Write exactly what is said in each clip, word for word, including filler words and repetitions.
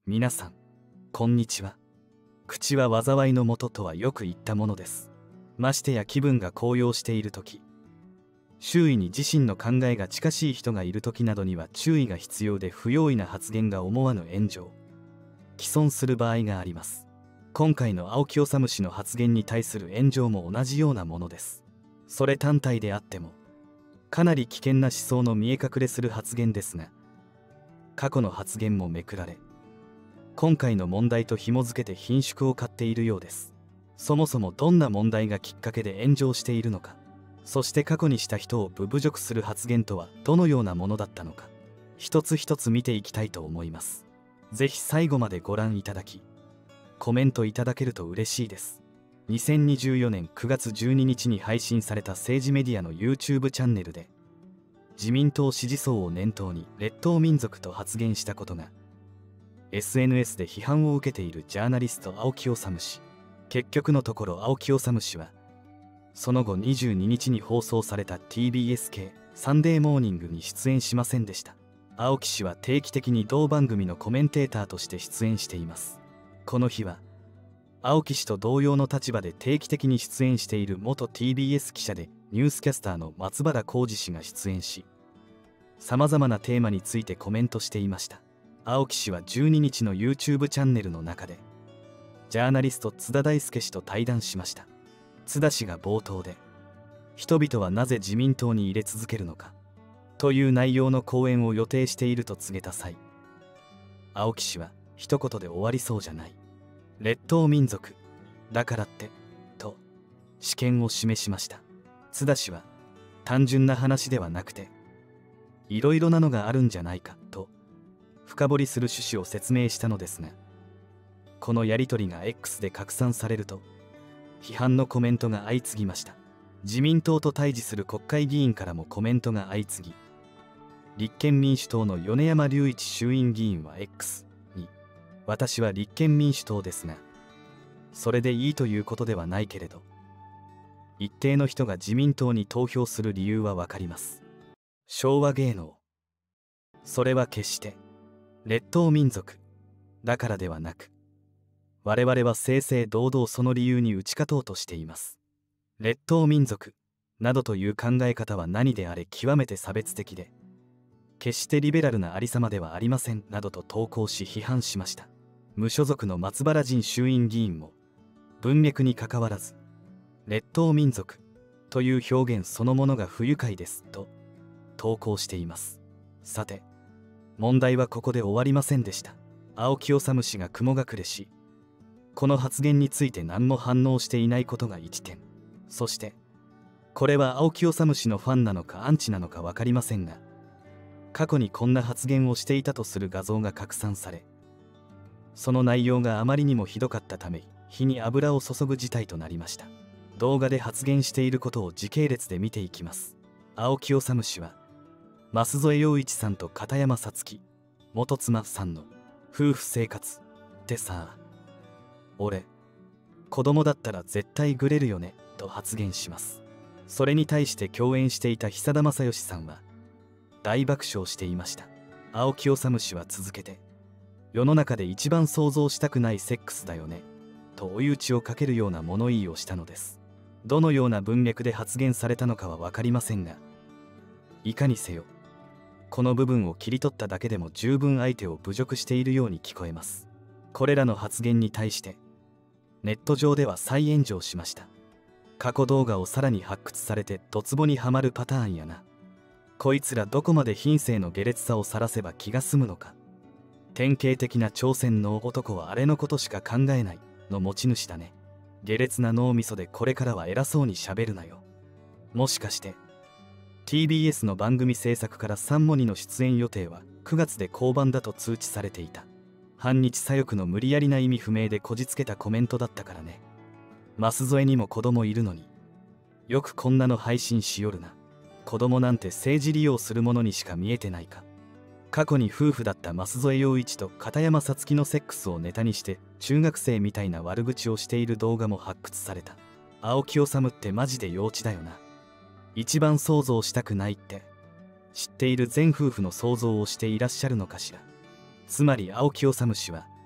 皆さんこんにちは。口は災いのもととはよく言ったものです。ましてや気分が高揚している時、周囲に自身の考えが近しい人がいる時などには注意が必要で、不用意な発言が思わぬ炎上、毀損する場合があります。今回の青木治氏の発言に対する炎上も同じようなものです。それ単体であってもかなり危険な思想の見え隠れする発言ですが、過去の発言もめくられ、今回の問題と紐付けて顰蹙を買っているようです。そもそもどんな問題がきっかけで炎上しているのか、そして過去にした人を侮辱する発言とはどのようなものだったのか、一つ一つ見ていきたいと思います。ぜひ最後までご覧いただき、コメントいただけると嬉しいです。にせんにじゅうよねんくがつじゅうににちに配信された政治メディアの YouTube チャンネルで、自民党支持層を念頭に劣等民族と発言したことが エスエヌエス で批判を受けているジャーナリスト青木治氏。結局のところ青木治氏はその後にじゅうににちに放送された ティービーエス 系サンデーモーニングに出演しませんでした。青木氏は定期的に同番組のコメンテーターとして出演しています。この日は青木氏と同様の立場で定期的に出演している元 ティービーエス 記者でニュースキャスターの松原浩二氏が出演し、さまざまなテーマについてコメントしていました。青木氏はじゅうににちの YouTube チャンネルの中でジャーナリスト津田大介氏と対談しました。津田氏が冒頭で、人々はなぜ自民党に入れ続けるのかという内容の講演を予定していると告げた際、青木氏は一言で終わりそうじゃない、劣等民族だからってと私見を示しました。津田氏は単純な話ではなくていろいろなのがあるんじゃないかと深掘りする趣旨を説明したのですが、このやり取りが X で拡散されると批判のコメントが相次ぎました。自民党と対峙する国会議員からもコメントが相次ぎ、立憲民主党の米山隆一衆院議員は X に、私は立憲民主党ですがそれでいいということではないけれど、一定の人が自民党に投票する理由は分かります。昭和芸能、それは決して劣等民族だからではなく、我々は正々堂々その理由に打ち勝とうとしています。劣等民族などという考え方は何であれ極めて差別的で、決してリベラルなありさまではありませんなどと投稿し批判しました。無所属の松原仁衆院議員も文脈にかかわらず劣等民族という表現そのものが不愉快ですと投稿しています。さて問題はここで終わりませんでした。青木治氏が雲隠れし、この発言について何も反応していないことがいちてん。そしてこれは青木治氏のファンなのかアンチなのか分かりませんが、過去にこんな発言をしていたとする画像が拡散され、その内容があまりにもひどかったため火に油を注ぐ事態となりました。動画で発言していることを時系列で見ていきます。青木治氏は舛添陽一さんと片山さつき元妻さんの夫婦生活ってさ、俺子供だったら絶対グレるよねと発言します。それに対して共演していた久田正義さんは大爆笑していました。青木治氏は続けて、世の中で一番想像したくないセックスだよねと追い打ちをかけるような物言いをしたのです。どのような文脈で発言されたのかは分かりませんが、いかにせよこの部分を切り取っただけでも十分相手を侮辱しているように聞こえます。これらの発言に対してネット上では再炎上しました。過去動画をさらに発掘されてドツボにはまるパターンやな、こいつらどこまで品性の下劣さを晒せば気が済むのか、典型的な朝鮮の男はあれのことしか考えないの持ち主だね、下劣な脳みそでこれからは偉そうにしゃべるなよ、もしかして ティービーエス の番組制作からさんもにの出演予定はくがつで降板だと通知されていた。反日左翼の無理やりな意味不明でこじつけたコメントだったからね。舛添にも子供いるのによくこんなの配信しよるな。子供なんて政治利用するものにしか見えてないか。過去に夫婦だった舛添陽一と片山さつきのセックスをネタにして中学生みたいな悪口をしている動画も発掘された。青木治ってマジで幼稚だよな。一番想像したくないって知っている全夫婦の想像をしていらっしゃるのかしら。つまり青木治氏は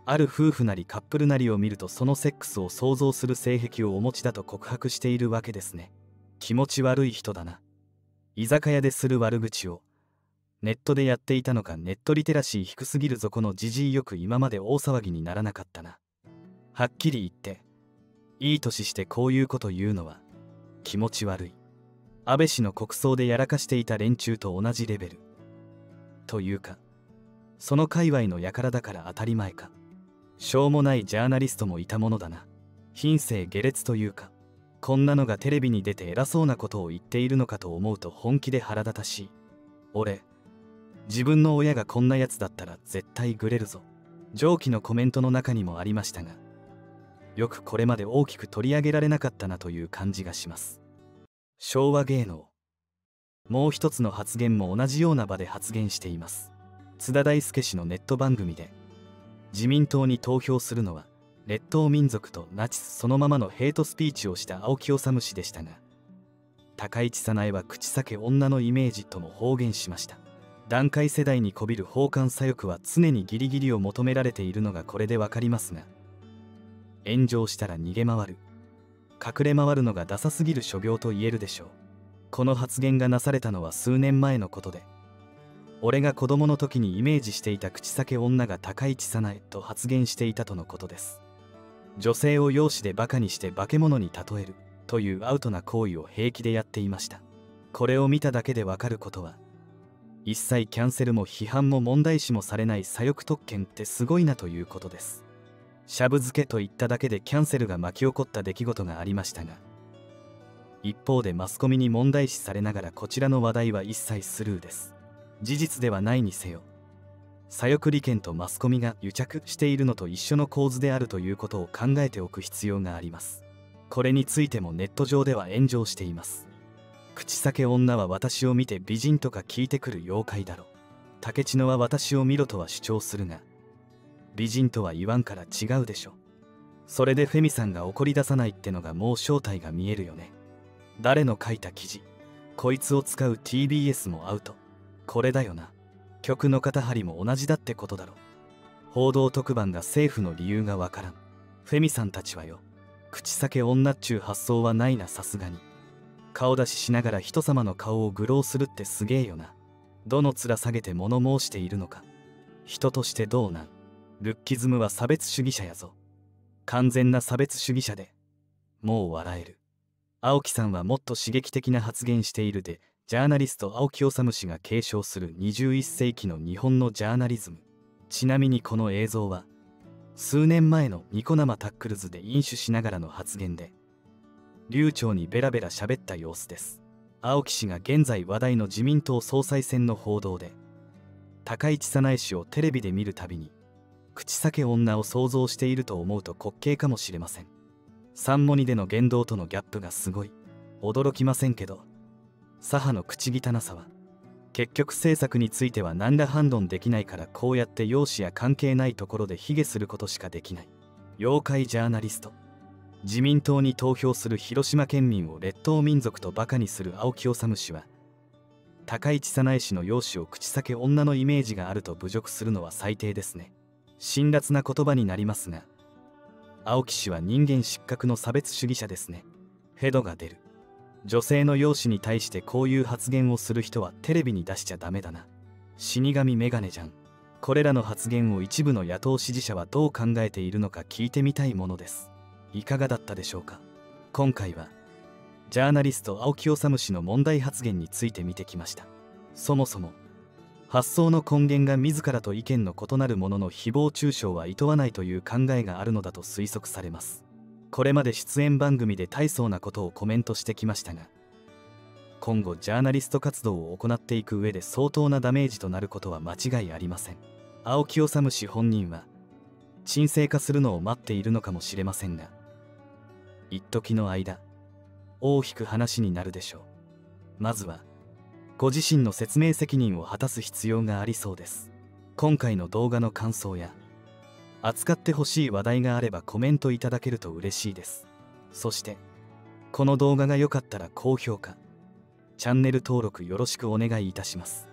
ある夫婦なりカップルなりを見るとそのセックスを想像する性癖をお持ちだと告白しているわけですね。気持ち悪い人だな。居酒屋でする悪口をネットでやっていたのか。ネットリテラシー低すぎるぞこのじじい。よく今まで大騒ぎにならなかったな。はっきり言っていい年してこういうこと言うのは気持ち悪い。安倍氏の国葬でやらかしていた連中と同じレベルというか、その界隈の輩だから当たり前か。しょうもないジャーナリストもいたものだな。品性下劣というか、こんなのがテレビに出て偉そうなことを言っているのかと思うと本気で腹立たしい。俺自分の親がこんなやつだったら絶対グレるぞ。上記のコメントの中にもありましたが、よくこれまで大きく取り上げられなかったなという感じがします。昭和芸能。もう一つの発言も同じような場で発言しています。津田大介氏のネット番組で、自民党に投票するのは劣等民族とナチスそのままのヘイトスピーチをした青木治氏でしたが、高市早苗は口裂け女のイメージとも方言しました。団塊世代にこびる奉還左翼は常にギリギリを求められているのがこれでわかりますが、炎上したら逃げ回る、隠れ回るのがダサすぎる所業と言えるでしょう。この発言がなされたのは数年前のことで、俺が子供の時にイメージしていた口裂け女が高市早苗と発言していたとのことです。女性を容姿でバカにして化け物に例えるというアウトな行為を平気でやっていました。これを見ただけでわかることは、一切キャンセルも批判も問題視もされない左翼特権ってすごいなということです。シャブ漬けと言っただけでキャンセルが巻き起こった出来事がありましたが、一方でマスコミに問題視されながらこちらの話題は一切スルーです。事実ではないにせよ、左翼利権とマスコミが癒着しているのと一緒の構図であるということを考えておく必要があります。これについてもネット上では炎上しています。口裂け女は私を見て美人とか聞いてくる妖怪だろ。竹千乃は私を見ろとは主張するが、美人とは言わんから違うでしょ。それでフェミさんが怒り出さないってのがもう正体が見えるよね。誰の書いた記事、こいつを使う ティービーエス もアウト。これだよな。曲の肩張りも同じだってことだろ。報道特番が政府の理由がわからん。フェミさんたちはよ、口裂け女っちゅう発想はないな。さすがに顔出ししながら人様の顔を愚弄するってすげえよな。どの面下げて物申しているのか。人としてどうなん。ルッキズムは差別主義者やぞ。完全な差別主義者でもう笑える。青木さんはもっと刺激的な発言しているで、ジャーナリスト青木治氏が継承するにじゅういっせいきの日本のジャーナリズム。ちなみにこの映像は数年前のニコ生タックルズで飲酒しながらの発言で、流暢にベラベラ喋った様子です。青木氏が現在話題の自民党総裁選の報道で、高市早苗氏をテレビで見るたびに口裂け女を想像していると思うと滑稽かもしれません。三モニでの言動とのギャップがすごい。驚きませんけど、左派の口汚さは結局政策については何ら反論できないから、こうやって容姿や関係ないところで卑下することしかできない。妖怪ジャーナリスト。自民党に投票する広島県民を劣等民族とバカにする青木治氏は、高市早苗氏の容姿を口裂け女のイメージがあると侮辱するのは最低ですね。辛辣な言葉になりますが、青木氏は人間失格の差別主義者ですね。ヘドが出る。女性の容姿に対してこういう発言をする人はテレビに出しちゃダメだな。死神メガネじゃん。これらの発言を一部の野党支持者はどう考えているのか聞いてみたいものです。いかがだったでしょうか。今回はジャーナリスト青木治氏の問題発言について見てきました。そもそも発想の根源が自らと意見の異なる者の誹謗中傷は厭わないという考えがあるのだと推測されます。これまで出演番組で大層なことをコメントしてきましたが、今後ジャーナリスト活動を行っていく上で相当なダメージとなることは間違いありません。青木治氏本人は沈静化するのを待っているのかもしれませんが、一時の間大きく話になるでしょう。まずはご自身の説明責任を果たす必要がありそうです。今回の動画の感想や扱ってほしい話題があればコメントいただけると嬉しいです。そしてこの動画が良かったら高評価、チャンネル登録よろしくお願いいたします。